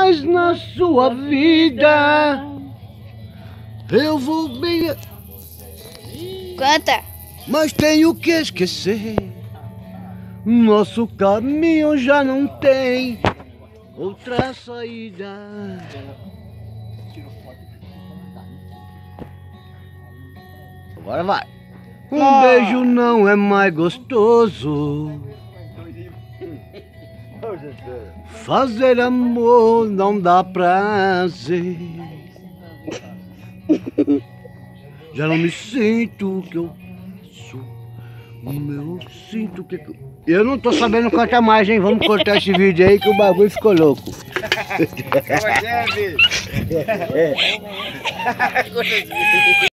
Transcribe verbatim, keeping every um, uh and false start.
Mas na sua vida eu vou bem. Canta. Mas tenho que esquecer. Nosso caminho já não tem outra saída. Agora vai. Um Ah. beijo não é mais gostoso. Fazer amor não dá prazer. Já não me sinto que eu sou. Eu sinto que eu... eu não tô sabendo cantar mais, hein? Vamos cortar esse vídeo aí que o bagulho ficou louco. É.